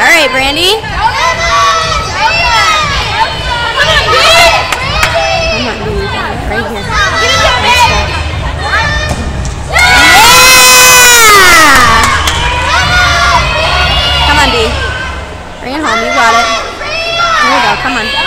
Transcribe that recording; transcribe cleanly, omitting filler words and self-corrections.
All right, Brandi. Come on, Come on, you got it right here. Come on, D. Bring it home. You got it. Here we go. Come on.